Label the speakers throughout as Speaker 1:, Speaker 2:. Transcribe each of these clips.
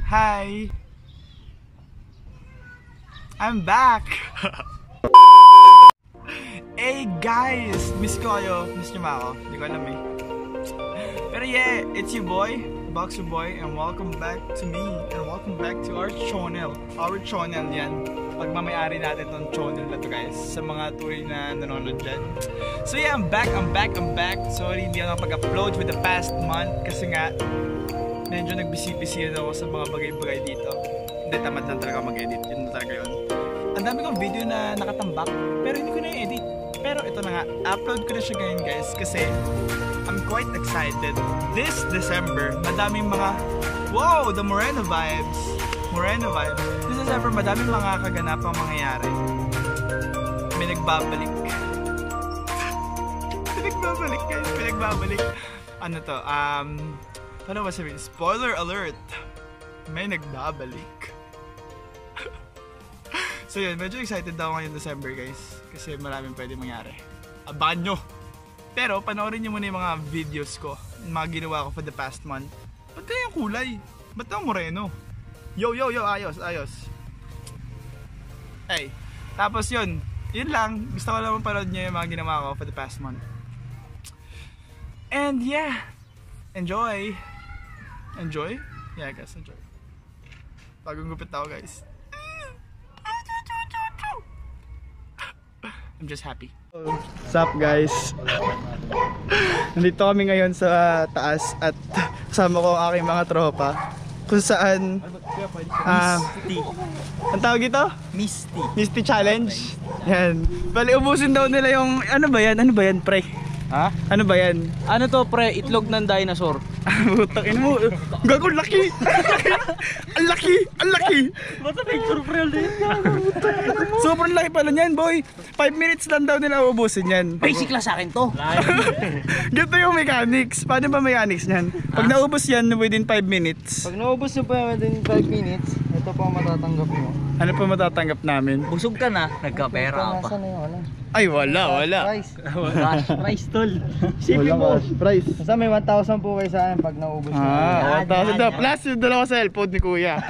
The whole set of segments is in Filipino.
Speaker 1: Hi! I'm back! Hey guys! Miss ko kayo. Miss nyo ba ako? Hindi ko alam eh. Pero yeah, it's your boy, Boxer Boy, and welcome back to me and welcome back to our channel. Our channel yan. Pagmamayari natin tong channel na to guys, sa mga tuloy na nanonood dyan. So yeah, I'm back. Sorry, hindi ako pag-upload for the past month kasi nga medyo nagbisi-bisi ako sa mga bagay-bagay dito. Hindi, tamad lang talaga mag-edit. Yun na talaga yun. Ang dami kong video na nakatambak, pero hindi ko na i-edit. Pero ito na nga, upload ko na siya ngayon guys kasi I'm quite excited. This December, madaming mga, wow, the Moreno vibes. This December, madaming mga kaganapang mangyayari. May nagbabalik. Pinagbabalik. Ano to? Ano ba sabihin? Spoiler alert! May nagbabalik. So yun, medyo excited daw ngayong December guys. Kasi maraming pwede mangyari. Abangan nyo! Pero panoorin nyo muna yung mga videos ko. Mga ginawa ko for the past month. Ba't kaya yung kulay? Ba't ang moreno? Yo! Ayos! Hey! Tapos yun lang. Gusto ko lang mapanood nyo yung mga ginawa ko for the past month. And yeah! Enjoy! Yeah guys, enjoy. Bagong gupit ako guys. I'm just happy. What's up guys? Nandito kami ngayon sa taas at kasama ko ang aking mga tropa. Kung saan ang tawag ito? Misty Challenge. Yan. Bali ubusin daw nila yung ano ba yan pre? Ha? Ano ba yan?
Speaker 2: Ano to pre? Itlog ng dinosaur.
Speaker 1: Butakin mo. Gago, laki! Ang laki!
Speaker 2: Basta picture pre ulit.
Speaker 1: Sobrang laki pala niyan boy. 5 minutes lang daw nila uubusin yan.
Speaker 2: Basic lang sa akin to.
Speaker 1: Ganito yung mechanics. Paano ba mechanics niyan? Pag naubos yan within 5 minutes.
Speaker 3: Pag naubos nyo pa within 5 minutes, ito pa ang matatanggap nyo.
Speaker 1: Ano pa matatanggap namin?
Speaker 2: Busog ka na, nagkapera ka pa.
Speaker 3: Nasaan na yung ano?
Speaker 1: Ay wala.
Speaker 3: Price.
Speaker 2: Cash price tol.
Speaker 1: Wala cash price.
Speaker 3: Basta may 1,000 po kayo sa akin pag naubos nyo.
Speaker 1: 1,000 daw. Plus yung dalawa sa cellphone ni kuya.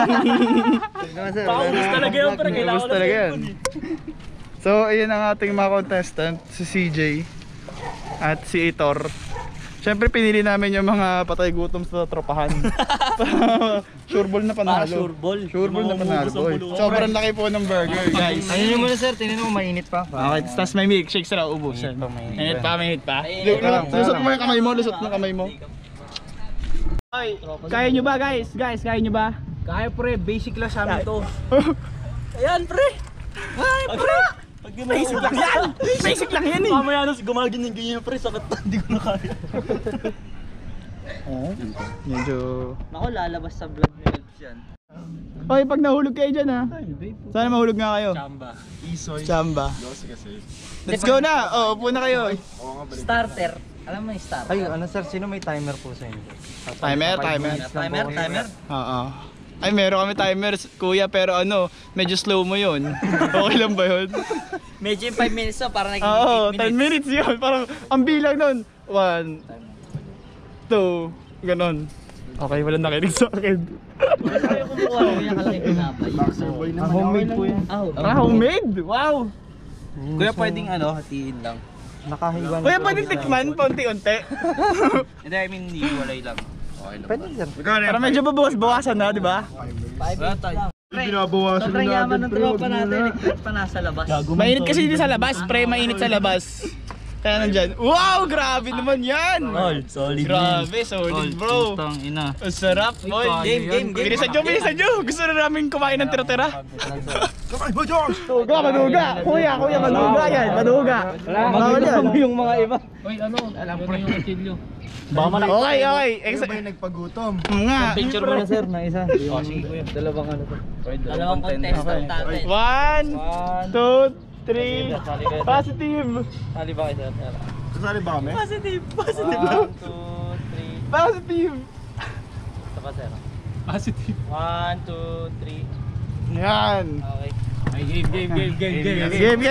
Speaker 2: Paubos talaga yun pero kailangan ko lang
Speaker 1: yan. So ayun ang ating mga contestant, si CJ at si Itor. Siyempre pinili namin yung mga patay gutom sa tropahan. Sureball na panalo. Sureball na panalo. Sobrang laki po ng burger guys.
Speaker 3: Ayun nyo muna sir, tingnan mo mainit pa.
Speaker 1: Okay, tapos may milkshake sila ubusin. Mainit pa. Lusot mo yung kamay mo. Ay, kaya nyo ba guys? Kaya nyo ba?
Speaker 2: Kaya pre, basic lang sa amin to. Ayan pre.
Speaker 1: Basic lang yan eh.
Speaker 2: Mamaya na gumagin pre, sakit na, hindi ko na kaya.
Speaker 1: Medyo...
Speaker 2: Ako lalabas sa vlog ni Elps yan.
Speaker 1: Okay, pag nahulog kayo dyan ha. Sana mahulog nga kayo. Chamba. Let's go na! Upo na kayo.
Speaker 2: Starter. Alam mo yung starter?
Speaker 3: Ay, ano sir, sino may timer po sa inyo?
Speaker 1: Timer? Oo. Ay, meron kami timer, kuya, pero ano, medyo slow mo yun. Okay lang ba yun?
Speaker 2: Medyo yung 5 minutes so, para naging 8 minutes.
Speaker 1: 10 minutes yun. Parang, ang bilang nun. 1, 2, ganon. Okay, walang nakinig sa akin.
Speaker 2: Kaya kumukuha ko yung kalaking pinapay.
Speaker 3: Homemade po yan.
Speaker 1: Homemade? Wow!
Speaker 2: Kuya, pwedeng hatiin lang.
Speaker 3: Nakahiwa na.
Speaker 1: Kuya, pwedeng tikman, paunti-unti.
Speaker 2: Hindi, I mean, hiwalay lang.
Speaker 3: Pwede sir.
Speaker 1: Para medyo babawas-bawasan na, di ba?
Speaker 2: 5 minutes lang.
Speaker 3: Binabawasan
Speaker 2: Sobrang yaman ng tropa natin, electric pa nasa labas.
Speaker 1: Mainit kasi dito sa labas, pre, mainit sa labas. Kaya nandyan. Wow, grabe naman yan!
Speaker 2: Solid.
Speaker 1: Grabe, solid bro.
Speaker 2: Putang ina.
Speaker 1: Ang sarap, boy. Game. Bilisan nyo. Gusto na namin kumain ng tira-tira. Maduga. Kuya, maduga yan. Maduga.
Speaker 3: Wala yung mga iba.
Speaker 2: Uy, alam ko na yung kutsilyo.
Speaker 1: Okay.
Speaker 3: Ikaw ba yung nagpagutom?
Speaker 1: Nga.
Speaker 2: Picture mo na
Speaker 3: sir, na isa.
Speaker 2: Sige kuya.
Speaker 3: Dalawang ano to.
Speaker 2: Dalawang contestant natin.
Speaker 1: 1, 2, 3. Positive.
Speaker 2: Sali ba kayo sir?
Speaker 3: Sasali ba kami?
Speaker 1: Positive.
Speaker 2: 1, 2, 3.
Speaker 1: Positive.
Speaker 2: Ito pa sir.
Speaker 1: Positive.
Speaker 2: 1, 2, 3.
Speaker 1: Yan.
Speaker 2: Okay.
Speaker 1: Game.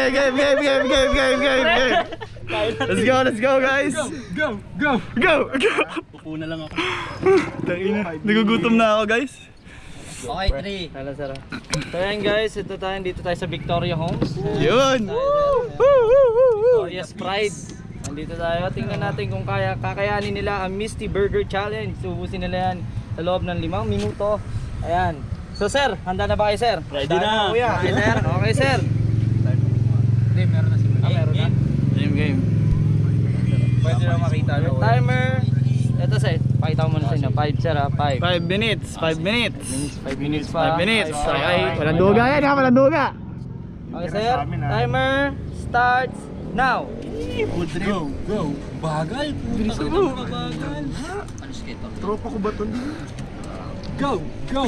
Speaker 1: Let's go guys. Go.
Speaker 2: Upo na lang ako.
Speaker 1: Nagugutom na ako guys.
Speaker 2: Okay, 3. Hala, Sara. So yan guys, ito tayo, dito tayo sa Victoria Homes.
Speaker 1: Yun!
Speaker 2: Victoria's Pride. Nandito tayo, tingnan natin kung kakayanin nila ang Misty Burger Challenge. Subusin nila yan sa loob ng 5 minuto. Ayan. So sir, handa na ba kayo sir?
Speaker 4: Ready na.
Speaker 2: Kuya. Okay sir? Okay sir.
Speaker 4: Hindi, meron na sila.
Speaker 2: Meron na.
Speaker 1: Game.
Speaker 2: Pwede na makita. Timer. Ito sir, pakita ko muna sa inyo. 5 sir ha, 5.
Speaker 1: 5 minutes. 5 minutes.
Speaker 2: 5 minutes pa.
Speaker 1: 5 minutes.
Speaker 2: Five,
Speaker 1: Okay.
Speaker 2: five,
Speaker 1: Walang
Speaker 2: five,
Speaker 1: duga
Speaker 2: five.
Speaker 1: yan ha, walang duga.
Speaker 2: Okay sir, timer starts now.
Speaker 4: Go. Bagal. Puta ka na bagal.
Speaker 3: Tropa ko ba ito?
Speaker 4: Go.
Speaker 1: Go!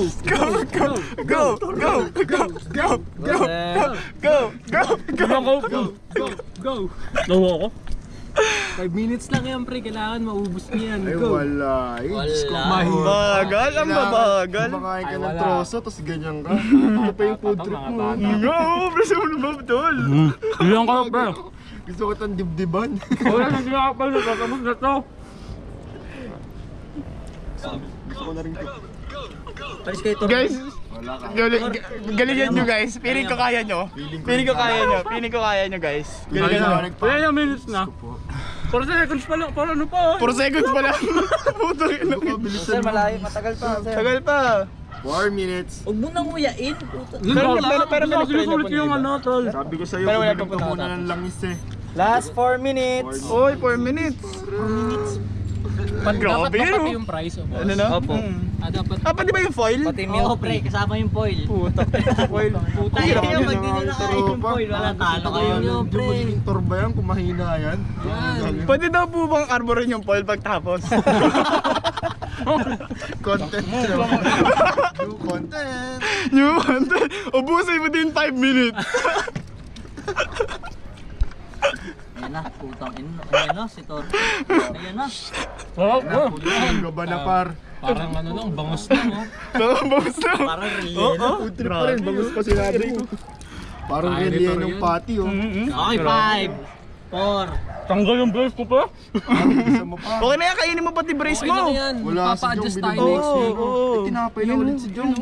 Speaker 4: Nawa ako. 5 minutes lang yan pre, kailangan maubos niya yan.
Speaker 3: Ay,
Speaker 4: Go.
Speaker 3: wala. Diyos ko,
Speaker 1: Bagal, ang babagal.
Speaker 3: Kumakain ka ng
Speaker 4: wala.
Speaker 3: troso, tapos ganyan ka. Ano pa yung food trip mo?
Speaker 1: No, bless mo naman tol.
Speaker 4: Ilang ka pre?
Speaker 3: Gusto ko itong dibdiban.
Speaker 4: Wala na sinakapal na kakamag na to.
Speaker 3: Gusto ko na rin ito.
Speaker 2: Palis kayo to.
Speaker 1: Guys,
Speaker 3: Wala ka.
Speaker 1: galingan nyo guys. Piling ko kaya nyo. Piling ko kaya nyo guys. Galingan nyo.
Speaker 4: Wala na minutes na. 4 seconds pa lang, para ano pa?
Speaker 1: 4 seconds pa lang. Puto ino.
Speaker 2: Sir, malayo, matagal pa sir.
Speaker 1: Tagal pa.
Speaker 3: 4 minutes.
Speaker 2: Huwag mo nang nguyain.
Speaker 1: Pero may
Speaker 4: sinusulit yung ano tol.
Speaker 3: Sabi ko sa'yo,
Speaker 1: Pero wala
Speaker 3: kuminom
Speaker 1: kang
Speaker 3: ka
Speaker 1: punta.
Speaker 3: muna ng langis eh.
Speaker 2: Last 4 minutes.
Speaker 1: Oy, 4 minutes. Grabe no.
Speaker 4: yung price o
Speaker 1: Ano na?
Speaker 2: Opo.
Speaker 4: dapat.
Speaker 1: Pati ba yung foil?
Speaker 2: Pati milk pre, kasama yung foil.
Speaker 1: Puta. Foil.
Speaker 2: Puta,
Speaker 1: Hirap
Speaker 2: yun,
Speaker 1: yun.
Speaker 2: pag di nyo nakain yung foil, wala talo kayo.
Speaker 3: Hindi mo magiging torba yan kung mahina yan.
Speaker 1: Pwede daw po bang arborin yung foil pagtapos?
Speaker 3: Content. New content.
Speaker 1: New content. Ubusin mo din 5 minutes.
Speaker 2: Ayan na, putang ino. Ayan na, si Tor. Ayan na.
Speaker 3: Ang gaba na par.
Speaker 4: Parang ano lang, bangus lang oh.
Speaker 1: Nakabos na.
Speaker 2: Parang relleno.
Speaker 3: Food trip pa rin, bagus pa sinabi ko. Parang
Speaker 4: Ay,
Speaker 3: relyenong
Speaker 4: yun.
Speaker 3: patty oh.
Speaker 2: Okay, 5, 4.
Speaker 4: Tanggal yung brace ko pa.
Speaker 3: Isa mo pa.
Speaker 1: Okay na yan, kainin mo pati brace mo.
Speaker 4: yan.
Speaker 3: Wala si Jong
Speaker 4: Papa-adjust tayo
Speaker 3: binubog.
Speaker 4: next week.
Speaker 3: Eh, tinapay na ulit si Jong.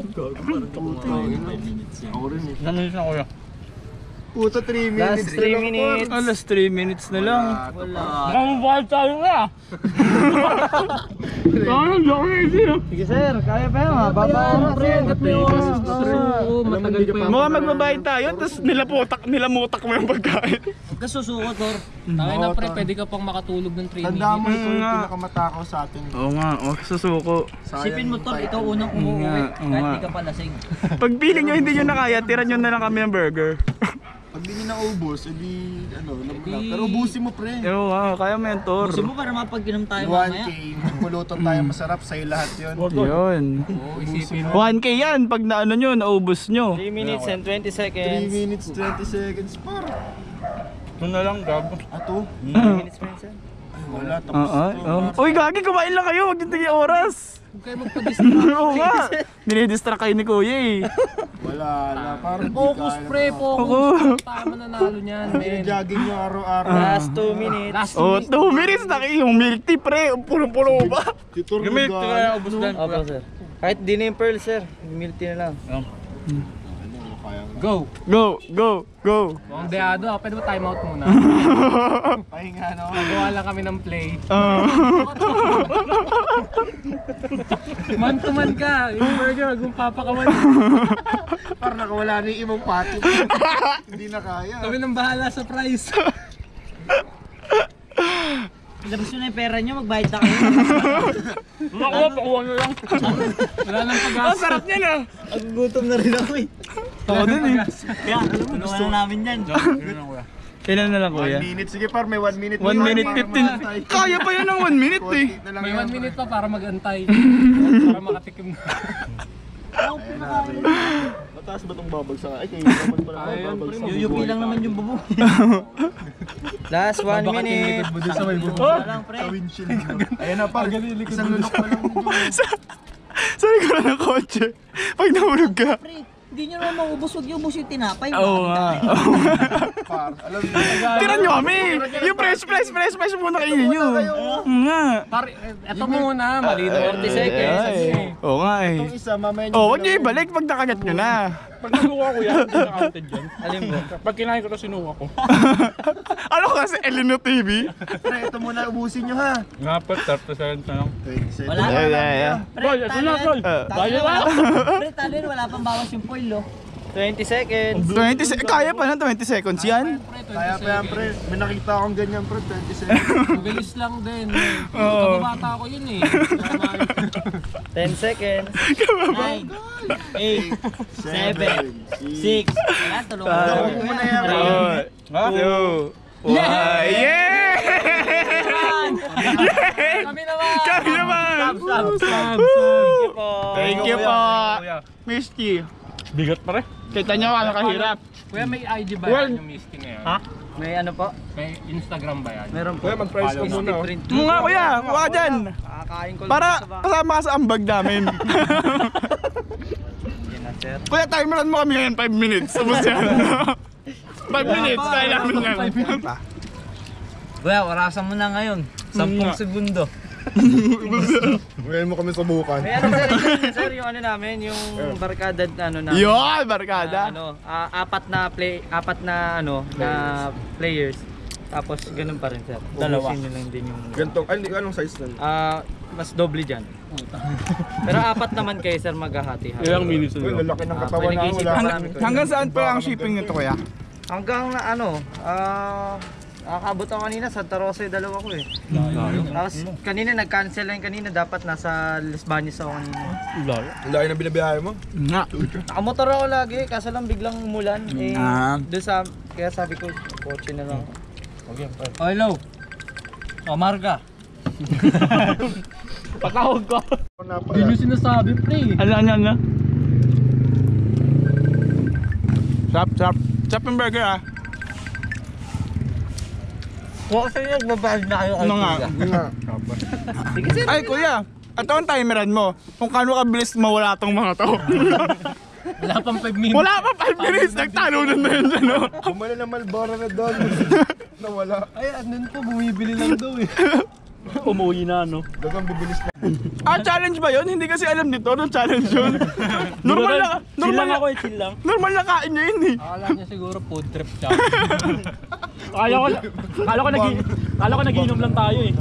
Speaker 3: Ako rin eh.
Speaker 4: Ilang minutes na kuya?
Speaker 3: Puta 3 minutes.
Speaker 2: Last 3 minutes.
Speaker 1: Last 3 minutes na lang.
Speaker 2: Wala.
Speaker 4: Makamabahal tayo na. Parang joke na isi oh.
Speaker 2: Sige sir, kaya pa yan. Mababa na pre.
Speaker 4: Oo, matagal pa
Speaker 1: Mga magbabayad tayo, tapos nilamutak mo yung pagkain.
Speaker 2: Huwag ka susuko, Tor.
Speaker 4: Tayo na pre, pwede ka pang makatulog ng 3
Speaker 3: Tanda mo
Speaker 4: minutes.
Speaker 3: ito yung
Speaker 1: nga.
Speaker 3: pinakamatakaw sa atin.
Speaker 1: Oo nga, susuko.
Speaker 3: Sayang
Speaker 2: Sipin mo,
Speaker 3: yung
Speaker 2: Tor,
Speaker 3: time.
Speaker 2: ikaw unang umuwi.
Speaker 1: nga,
Speaker 2: Kahit
Speaker 1: nga.
Speaker 2: di ka palasing.
Speaker 1: Pag feeling nyo hindi nyo na kaya, tira nyo na lang kami ng burger.
Speaker 3: Pag di nyo naubos, edi ano, pero ubusin mo pre.
Speaker 1: Oo nga, kaya mo yan, Tor.
Speaker 2: Gusto mo para mapag-inom tayo
Speaker 3: 1K,
Speaker 2: mamaya?
Speaker 3: magpulutan tayo masarap, sa'yo lahat yun.
Speaker 1: Yun.
Speaker 4: Oo, isipin mo.
Speaker 1: 1K yan, pag naano nyo, naubos nyo.
Speaker 2: 3 minutes and 20
Speaker 3: 3
Speaker 2: seconds.
Speaker 3: minutes, 20 seconds par.
Speaker 1: Ito na lang, gab.
Speaker 3: Ato?
Speaker 2: 3 minutes pa yun, sir.
Speaker 3: Ay wala, tapos ito.
Speaker 1: Uy, gagi, kumain lang kayo, wag yung tingin oras.
Speaker 4: Huwag kayo magpa-distract.
Speaker 1: Oo nga. Dinidistract kayo ni Kuya eh.
Speaker 3: Wala, parang di
Speaker 4: Focus
Speaker 3: kaya.
Speaker 4: pre, focus. Tayo mananalo niyan, men.
Speaker 3: Jogging nyo araw-araw.
Speaker 2: Last 2 minutes.
Speaker 4: Last
Speaker 1: Oh, 2 minutes na kayo, yung milk tea pre, puno-puno ba?
Speaker 3: Tutor
Speaker 4: Yung milk tea kaya ubos lang.
Speaker 2: Opo, sir. Kahit di na yung pearl, sir. Milk tea na lang.
Speaker 4: Go.
Speaker 1: Go, go, go.
Speaker 4: Kung deado, pwede ba time out muna?
Speaker 3: Pahinga no.
Speaker 4: Magawa lang kami ng play. Man to man ka, yung burger, kung papakawan.
Speaker 3: Parang nakawala na yung ibang pati. Hindi na kaya.
Speaker 4: Kami nang bahala sa price.
Speaker 2: Labas nyo na yung pera nyo, magbayad na kayo.
Speaker 4: Makuha, pakuha nyo lang. Wala nang pag-asa.
Speaker 1: Sarap niyan ah.
Speaker 2: Gutom na rin ako eh.
Speaker 1: Ako din eh.
Speaker 2: Kaya, tulungan na namin yan.
Speaker 1: Kailan na lang
Speaker 3: 1
Speaker 1: Kuya?
Speaker 3: minute, sige par, may 1 minute.
Speaker 1: 1 minute 15. Kaya pa yan ng 1 minute eh.
Speaker 4: May 1 minute pa para mag-antay. Para makatikim na.
Speaker 3: Mataas ba itong babagsak? Ay, kayo naman pala babagsak.
Speaker 2: Yuyupi lang naman yung bubong. Last 1 minute. Wala lang, pre.
Speaker 3: Sa windshield. Ayan na par, isang lunok pa lang.
Speaker 1: Sa likuran ng kotse. Pag nahulog ka.
Speaker 5: Hindi nyo naman maubos, huwag yung ubos yung tinapay.
Speaker 1: Oo nga.
Speaker 3: Par, alam niyo.
Speaker 1: Tiran nyo kami! Yung fresh muna kainin nyo. Nga.
Speaker 4: Ito muna, malito.
Speaker 2: 40 seconds.
Speaker 1: Oo nga eh.
Speaker 3: Itong isa, mamaya niyo.
Speaker 1: Oh, wag nyo ibalik pag nakagat nyo na.
Speaker 4: Pag naluwa ko yan, hindi na-counted yan.
Speaker 2: Alin mo?
Speaker 4: Pag kinain ko to, sinuwa ko.
Speaker 1: Ano kasi Elino TV?
Speaker 3: Pre, ito muna ubusin nyo ha.
Speaker 4: Nga po, 30 na lang.
Speaker 3: 27.
Speaker 5: Wala
Speaker 1: Yeah,
Speaker 5: pa.
Speaker 1: yeah, yeah.
Speaker 5: Pre,
Speaker 4: Tol, ito na, tol. Bayo na.
Speaker 5: Pre, talo yun, wala pang bawas yung foil, oh.
Speaker 2: 20 seconds.
Speaker 1: 20 kaya pa na 20 seconds yan.
Speaker 3: Kaya pa yan, pre. May nakita akong ganyan, pre. 27.
Speaker 4: Mabilis lang din.
Speaker 1: Oo.
Speaker 4: Kababata ko yun eh.
Speaker 2: 10 seconds.
Speaker 5: 9, 8, 7, 6. Wala, tulungan
Speaker 1: Ah.
Speaker 5: ko.
Speaker 3: Huwag mo na yan.
Speaker 1: Two. One. Yeah!
Speaker 4: Kami naman!
Speaker 1: Kami naman! Thank you po. Misty.
Speaker 4: Bigat pa rin.
Speaker 1: Kita nyo ano kahirap.
Speaker 4: Kuya, may ID ba
Speaker 1: Well,
Speaker 4: yan yung Misty na yan?
Speaker 2: Ha? May ano po?
Speaker 4: May Instagram ba yan?
Speaker 2: Meron po.
Speaker 3: Kuya, mag-price ko muna. oh.
Speaker 2: Print.
Speaker 1: Mga kuya, kuha dyan.
Speaker 2: Kakain ko lang
Speaker 1: Para
Speaker 2: sa bahay.
Speaker 1: kasama ka sa ambag namin.
Speaker 2: Yan na, sir.
Speaker 1: Kuya, timeran mo kami ngayon 5 minutes. Tapos yan. 5 minutes, kaya namin yan.
Speaker 5: Kuya, orasan mo na ngayon. 10 segundo.
Speaker 3: Ngayon mo kami subukan.
Speaker 2: May ano sir, yung ano namin, yung barkada ano namin.
Speaker 1: Yun, barkada.
Speaker 2: Apat na players. Tapos ganun pa rin sir.
Speaker 5: Dalawa.
Speaker 2: Ubusin nyo lang din yung
Speaker 3: Gantong, ay, hindi ko anong size nun.
Speaker 2: mas doble dyan. Pero apat naman kayo sir maghahati-hati.
Speaker 4: Ilang minutes
Speaker 3: Uy,
Speaker 4: na lang?
Speaker 3: lalaki ng katawan na
Speaker 2: Pinag-isip
Speaker 3: wala.
Speaker 2: pa namin ko.
Speaker 1: Hanggang saan pa ang shipping nito kuya?
Speaker 2: Hanggang na nakakabot ako kanina sa Rosa, dalawa ko eh. Tapos kanina nag-cancel lang kanina, dapat nasa Los Baños ako kanina.
Speaker 3: Ang laki na binabiyahe mo.
Speaker 1: Nga.
Speaker 2: Nakamotor ako lagi, kaso lang biglang umulan. Eh, kaya sabi ko, kotse na lang.
Speaker 5: Oh, hello. Marga.
Speaker 2: Patawag ko.
Speaker 4: Hindi nyo sinasabi, pre.
Speaker 1: Ano? Sarap. Sarap yung burger ah.
Speaker 5: Kung kasi nagbabahal na kayo
Speaker 1: Ano nga?
Speaker 2: Sige sir.
Speaker 1: Ay kuya, ito ang timeran mo. Kung kano kabilis mawala tong mga to.
Speaker 4: Wala pang 5 minutes.
Speaker 1: Wala pa 5 minutes, nagtalunan na yun ano.
Speaker 3: Bumala na Malboro na doon. Nawala.
Speaker 4: Ay, andun po, bumibili lang daw eh. Umuwi na, no?
Speaker 3: Dagang bibilis na.
Speaker 1: Challenge ba yun? Hindi kasi alam nito, no challenge yun.
Speaker 4: chill lang.
Speaker 1: Normal na kain niya yun eh.
Speaker 4: Akala niya siguro food trip siya. Akala ko nagiinom lang tayo eh.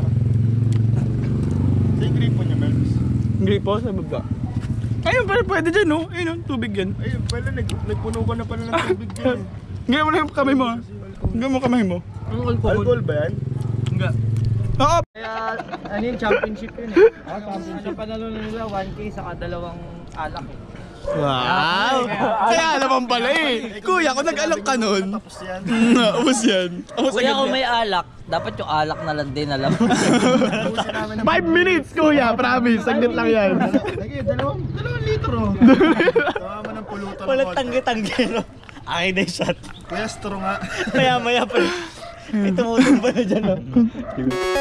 Speaker 3: Sa gripo niya, Melvis.
Speaker 1: Gripo sa baba. Ayun pala pwede dyan no? Ayun tubig yan.
Speaker 3: Ayun, pala, nagpuno ko na pala ng tubig din.
Speaker 1: Ngayon mo na yung kamay mo. Ngayon mo kamay mo.
Speaker 4: Ang alcohol.
Speaker 3: Alcohol ba yan?
Speaker 1: Oo.
Speaker 2: Kaya ano yung championship yun eh. Championship panalo na nila 1K saka dalawang alak eh.
Speaker 1: Wow! Kaya naman pala eh. Kuya, kung nag-alok ka nun.
Speaker 3: Tapos yan.
Speaker 1: Ubus yan. Ubus
Speaker 5: Kuya,
Speaker 1: agad
Speaker 5: kung
Speaker 1: yan.
Speaker 5: may alak, dapat yung alak na lang din alam.
Speaker 1: 5 minutes kuya, promise. Saglit lang yan.
Speaker 3: Lagi, dalawang litro. Tama ng pulutan.
Speaker 5: Walang tanggi-tanggi, no? Akin na yung shot.
Speaker 3: Kaya straw nga.
Speaker 5: Maya-maya pa. May tumutong pa na dyan, no?